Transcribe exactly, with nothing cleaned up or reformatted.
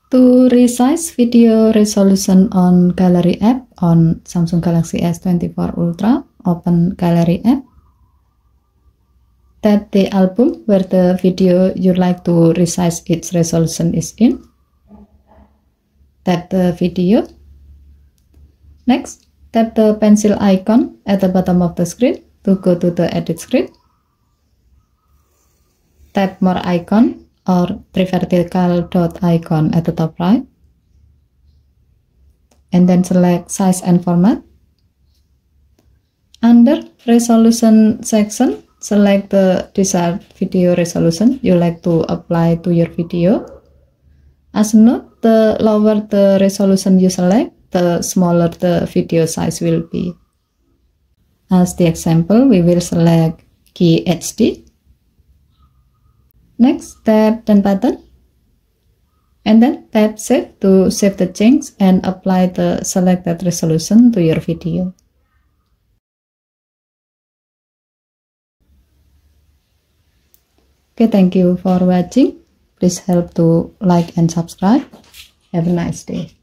To resize video resolution on Gallery app on Samsung Galaxy S twenty-four Ultra, open Gallery app. Tap the album where the video you like to resize its resolution is in. Tap the video. Next, tap the pencil icon at the bottom of the screen to go to the edit screen. Tap more icon or three vertical dot icon at the top right. And then select size and format. Under resolution section, select the desired video resolution you like to apply to your video. As a note, the lower the resolution you select, the smaller the video size will be. As the example, we will select Q H D. Next, tap Done button. And then tap Save to save the change and apply the selected resolution to your video. Okay, thank you for watching. Please help to like and subscribe. Have a nice day.